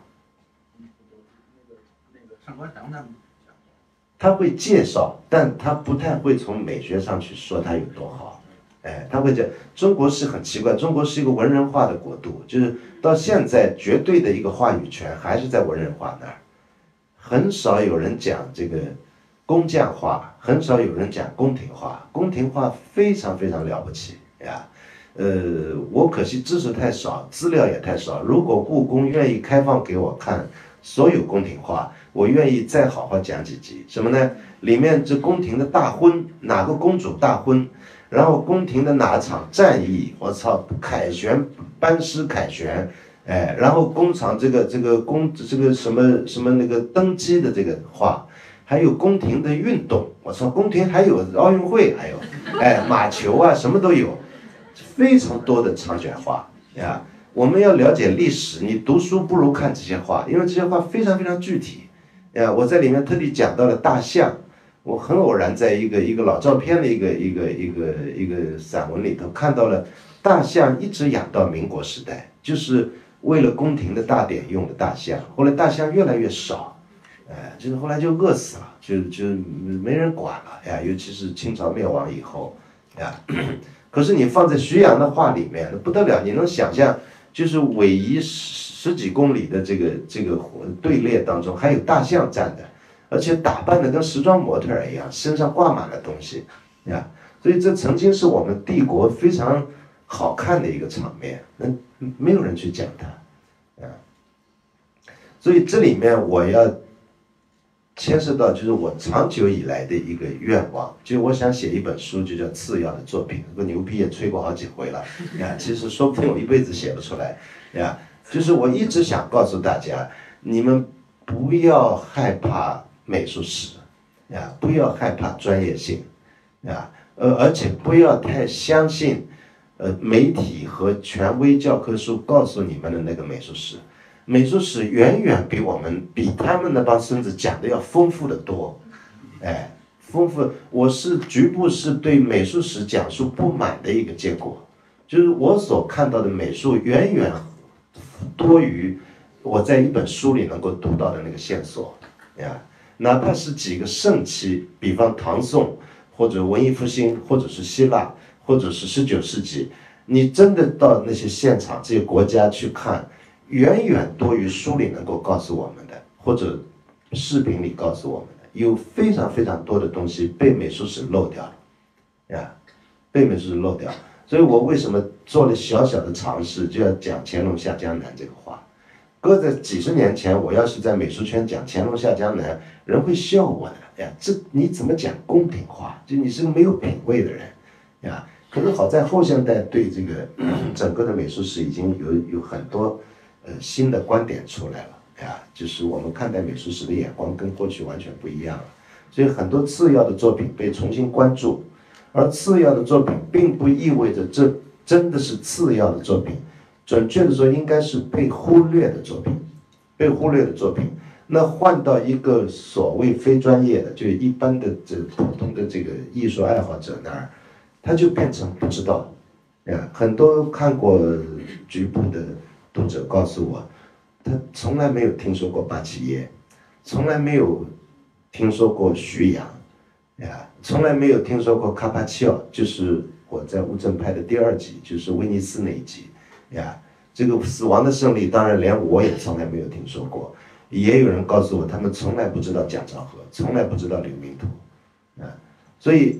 上官祥他们讲， 他会介绍，但他不太会从美学上去说它有多好。哎，他会讲，中国是很奇怪，中国是一个文人画的国度，就是到现在绝对的一个话语权还是在文人画那儿，很少有人讲这个工匠画，很少有人讲宫廷画。宫廷画非常非常了不起呀，我可惜知识太少，资料也太少。如果故宫愿意开放给我看所有宫廷画，我愿意再好好讲几集。什么呢？里面这宫廷的大婚，哪个公主大婚？然后宫廷的哪场战役，我操，凯旋班师凯旋，哎，然后工厂这个什么那个登基的这个画，还有宫廷的运动，我操，宫廷还有奥运会，还有哎马球啊，什么都有，非常多的长卷画呀。我们要了解历史，你读书不如看这些画，因为这些画非常非常具体。我在里面特地讲到了大象。我很偶然在一个老照片的一个散文里头看到了大象一直养到民国时代，就是为了宫廷的大典用的大象。后来大象越来越少，就是后来就饿死了，就没人管了呀。尤其是清朝灭亡以后呀，可是你放在徐阳的画里面不得了，你能想象，就是逶迤十几公里的这个队列当中还有大象站的。而且打扮的跟时装模特一样，身上挂满了东西，呀，所以这曾经是我们帝国非常好看的一个场面，没有人去讲它，所以这里面我要牵涉到就是我长久以来的一个愿望，就我想写一本书，就叫《次要的作品》，这个牛逼也吹过好几回了，呀，其实说不定我一辈子写不出来，呀，就是我一直想告诉大家，你们不要害怕美术史，不要害怕专业性，而且不要太相信，媒体和权威教科书告诉你们的那个美术史，美术史远远比他们那帮孙子讲的要丰富的多， 丰富。我是局部是对美术史讲述不满的一个结果，就是我所看到的美术远远多于我在一本书里能够读到的那个线索呀。哪怕是几个盛期，比方唐宋或者文艺复兴，或者是希腊，或者是19世纪，你真的到那些现场、这些国家去看，远远多于书里能够告诉我们的，或者视频里告诉我们的。有非常非常多的东西被美术史漏掉了，呀，被美术史漏掉。所以我为什么做了小小的尝试，就要讲乾隆下江南这个话。搁在几十年前，我要是在美术圈讲乾隆下江南，人会笑我的。哎呀，这你怎么讲宫廷话？就你是个没有品位的人，呀。可是好在后现代对这个整个的美术史已经有很多新的观点出来了。呀，就是我们看待美术史的眼光跟过去完全不一样了，所以很多次要的作品被重新关注，而次要的作品并不意味着这真的是次要的作品，准确的说应该是被忽略的作品，被忽略的作品。那换到一个所谓非专业的，就一般的普通的这个艺术爱好者那儿，他就变成不知道。呀，很多看过局部的读者告诉我，他从来没有听说过巴齐耶，从来没有听说过徐阳，呀，从来没有听说过卡帕奇奥，就是我在乌镇拍的第2集，就是威尼斯那一集，呀，这个死亡的胜利，当然连我也从来没有听说过。也有人告诉我，他们从来不知道蒋兆和，从来不知道刘明图，啊，所以，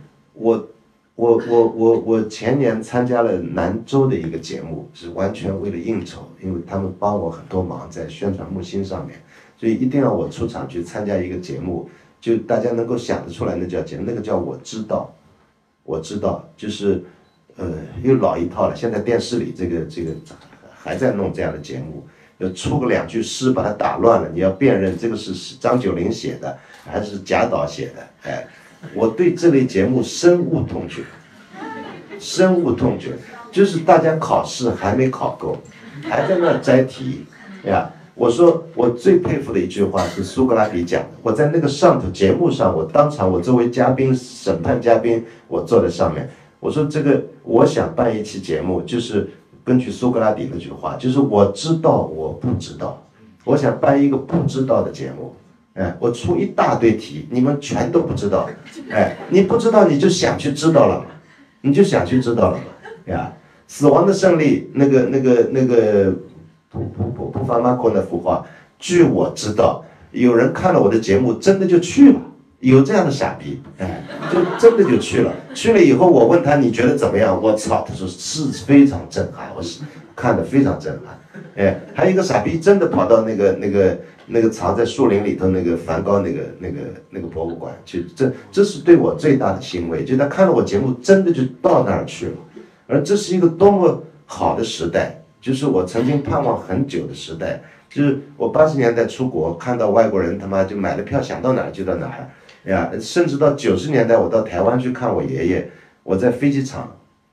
我前年参加了南州的一个节目，是完全为了应酬，因为他们帮我很多忙在宣传木星上面，所以一定要我出场去参加一个节目，就大家能够想得出来，那叫节目，那个叫我知道，我知道，就是又老一套了，现在电视里这个还在弄这样的节目。要出个2句诗把它打乱了，你要辨认这个是张九龄写的还是贾岛写的。哎，我对这类节目深恶痛绝，深恶痛绝。就是大家考试还没考够，还在那摘题呀。我说我最佩服的一句话是苏格拉底讲的，我在那个上头节目上，我当场我作为嘉宾审判嘉宾，我坐在上面，我说这个我想办一期节目，就是根据苏格拉底那句话，就是我知道我不知道，我想办一个不知道的节目。哎，我出一大堆题，你们全都不知道。哎，你不知道你就想去知道了嘛，你就想去知道了嘛。呀，死亡的胜利，那个普法马科那幅画，据我知道，有人看了我的节目，真的就去了。有这样的傻逼，哎，就真的就去了。去了以后，我问他你觉得怎么样？我操，他说是非常震撼，我是看得非常震撼。哎，还有一个傻逼真的跑到那个藏在树林里头那个梵高那个博物馆去，这是对我最大的欣慰，就他看了我节目，真的就到那儿去了。而这是一个多么好的时代，就是我曾经盼望很久的时代。就是我80年代出国，看到外国人他妈就买了票想到哪儿就到哪儿。呀，甚至到90年代，我到台湾去看我爷爷，我在飞机场，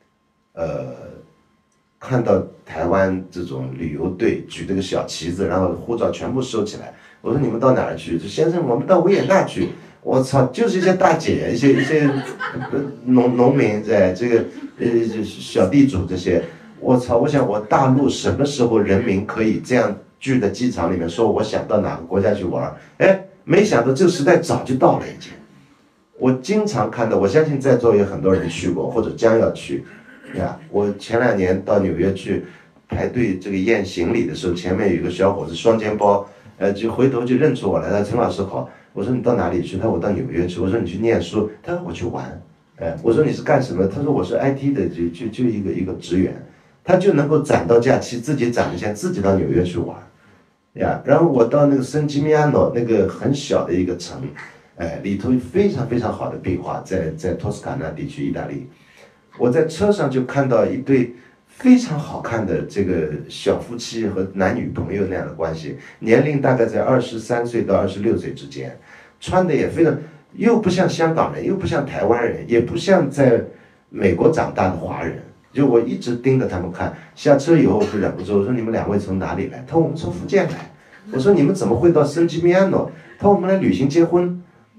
看到台湾这种旅游队举这个小旗子，然后护照全部收起来。我说你们到哪儿去？先生，我们到维也纳去。我操，就是一些大姐，一些农民在这个小地主这些。我操，我想我大陆什么时候人民可以这样聚在机场里面说我想到哪个国家去玩？哎。没想到这个时代早就到了已经。我经常看到，我相信在座有很多人去过或者将要去。呀，我前2年到纽约去排队这个验行李的时候，前面有一个小伙子双肩包，就回头就认出我来了，陈老师好。我说你到哪里去？他说我到纽约去。我说你去念书？他说我去玩。我说你是干什么？他说我是 IT 的，就一个职员，他就能够攒到假期，自己攒着钱，自己到纽约去玩。呀，然后我到那个圣吉米安诺那个很小的一个城，里头非常非常好的壁画，在托斯卡纳地区意大利，我在车上就看到一对非常好看的这个小夫妻和男女朋友那样的关系，年龄大概在23岁到26岁之间，穿的也非常，又不像香港人，又不像台湾人，也不像在美国长大的华人。就我一直盯着他们看，下车以后我就忍不住，我说你们2位从哪里来？他说我们从福建来。我说你们怎么会到圣吉米安诺？他说我们来旅行结婚。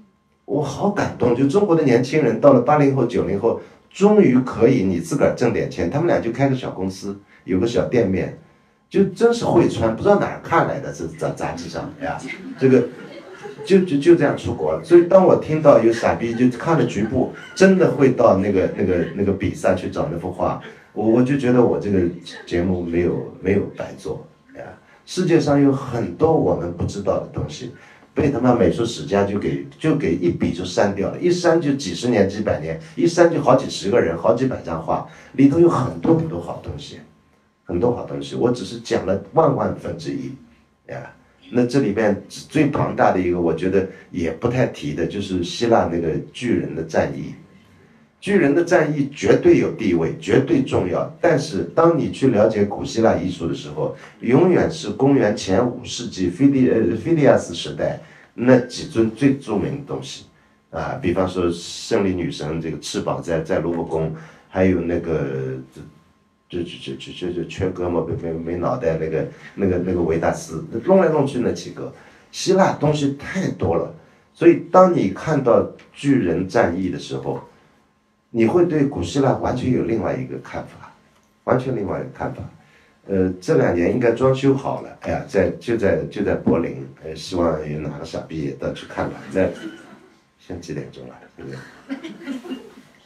我好感动，就中国的年轻人到了80后、90后，终于可以你自个儿挣点钱，他们俩就开个小公司，有个小店面，就真是会穿，不知道哪儿看来的，这杂志上呀，这个就这样出国了。所以当我听到有傻逼就看了局部，真的会到那个比赛去找那幅画，我就觉得我这个节目没有白做呀。世界上有很多我们不知道的东西。被他妈美术史家就给一笔就删掉了，一删就几十年、几百年，一删就好几十个人、好几百张画，里头有很多很多好东西，很多好东西。我只是讲了万分之一，呀，那这里边最庞大的一个，我觉得也不太提的，就是希腊那个巨人的战役。巨人的战役绝对有地位，绝对重要。但是当你去了解古希腊艺术的时候，永远是公元前5世纪菲利亚斯时代那几尊最著名的东西啊，比方说胜利女神这个翅膀在卢浮宫，还有那个这缺胳膊没脑袋那个维纳斯，弄来弄去那几个，希腊东西太多了。所以当你看到巨人战役的时候，你会对古希腊完全有另外一个看法，完全另外一个看法。这2年应该装修好了，哎呀，就在柏林，希望有哪个傻逼也到去看看。现在几点钟了？对不对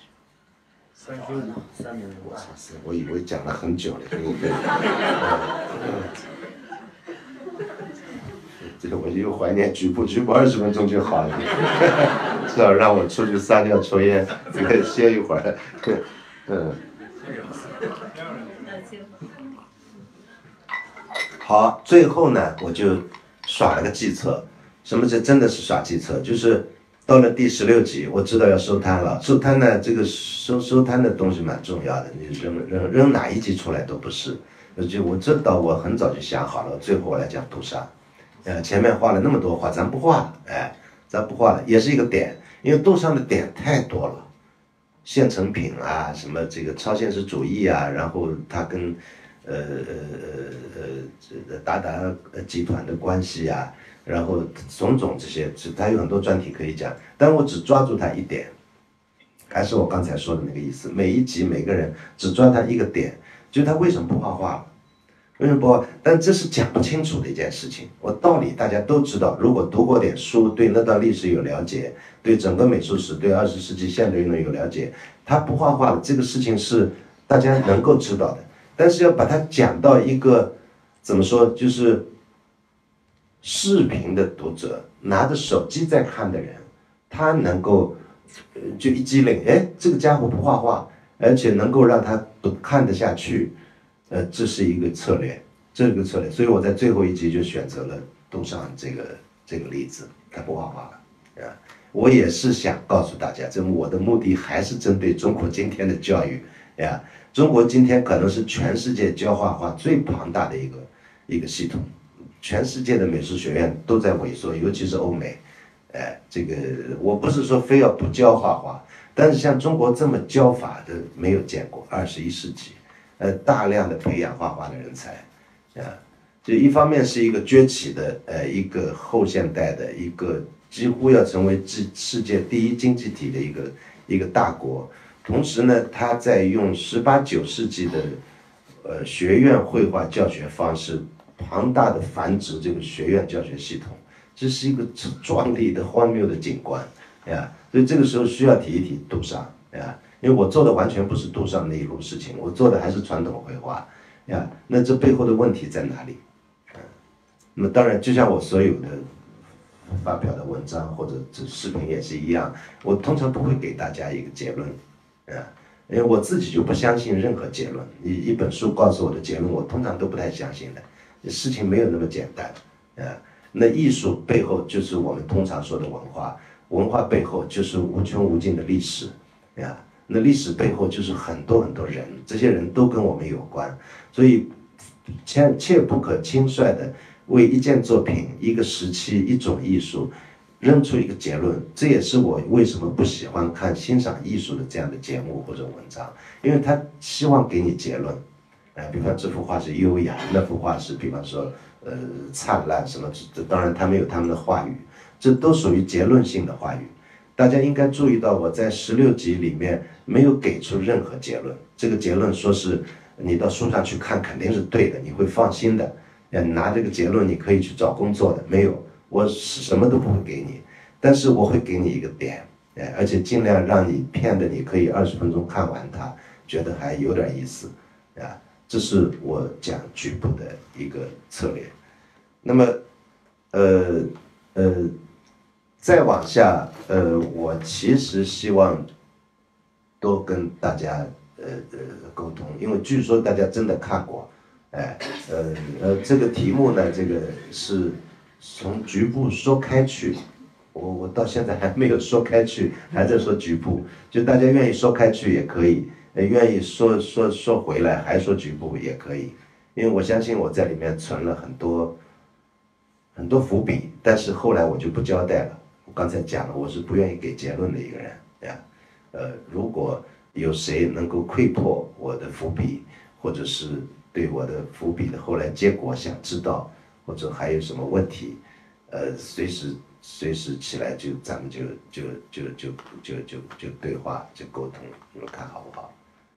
？3:35，3:05。我以为讲了很久了，对不对？这个我又怀念局部20分钟就好了，至少让我出去撒尿抽烟，这个歇一会儿。好，最后呢，我就耍了个计策。什么这真的是耍计策？就是到了第16集，我知道要收摊了。收摊呢，这个收摊的东西蛮重要的，你扔哪一集出来都不是。我这道我很早就想好了，最后我来讲杜莎。前面画了那么多画，咱不画了，咱不画了，也是一个点，因为杜莎的点太多了，现成品啊，什么这个超现实主义啊，然后他跟达集团的关系啊，然后种种这些，他有很多专题可以讲，但我只抓住他一点，还是我刚才说的那个意思，每一集每个人只抓他一个点，就是他为什么不画画了。为什么不？但这是讲不清楚的一件事情。我道理大家都知道，如果读过点书，对那段历史有了解，对整个美术史，对20世纪现代运动有了解，他不画画了，这个事情是大家能够知道的。但是要把它讲到一个怎么说，就是视频的读者，拿着手机在看的人，他能够就一激灵，哎，这个家伙不画画，而且能够让他看得下去。这是一个策略，所以我在最后一集就选择了杜尚这个例子，他不画画了，啊，我也是想告诉大家，我的目的还是针对中国今天的教育，呀，中国今天可能是全世界教画画最庞大的一个系统，全世界的美术学院都在萎缩，尤其是欧美，这个我不是说非要不教画画，但是像中国这么教法的没有见过，21世纪。大量的培养画画的人才，就一方面是一个崛起的一个后现代的一个几乎要成为世界第一经济体的一个大国，同时呢，他在用18、19世纪的学院绘画教学方式，庞大的繁殖这个学院教学系统，这是一个壮丽的荒谬的景观，所以这个时候需要提一提杜莎，因为我做的完全不是杜尚那一路事情，我做的还是传统绘画，那这背后的问题在哪里？那么当然，就像我所有的发表的文章或者这视频也是一样，我通常不会给大家一个结论，因为我自己就不相信任何结论。一本书告诉我的结论，我通常都不太相信的。事情没有那么简单，那艺术背后就是我们通常说的文化，文化背后就是无穷无尽的历史，那历史背后就是很多很多人，这些人都跟我们有关，所以切不可轻率的为一件作品、一个时期、一种艺术扔出一个结论。这也是我为什么不喜欢看欣赏艺术的这样的节目或者文章，因为他希望给你结论，比方这幅画是优雅，那幅画是比方说灿烂什么，当然他们有他们的话语，这都属于结论性的话语。 大家应该注意到，我在16集里面没有给出任何结论。这个结论说是你到书上去看肯定是对的，你会放心的。拿这个结论你可以去找工作的，没有，我什么都不会给你，但是我会给你一个点，而且尽量让你骗的你可以20分钟看完它，觉得还有点意思，这是我讲局部的一个策略。那么，再往下，我其实希望多跟大家沟通，因为据说大家真的看过，这个题目呢，这个是从局部说开去，我到现在还没有说开去，还在说局部，就大家愿意说开去也可以，愿意说回来还说局部也可以，因为我相信我在里面存了很多伏笔，但是后来我就不交代了。我刚才讲了，我是不愿意给结论的一个人呀。如果有谁能够窥破我的伏笔，或者是对我的伏笔的后来结果想知道，或者还有什么问题，随时起来咱们就对话就沟通，你们看好不好？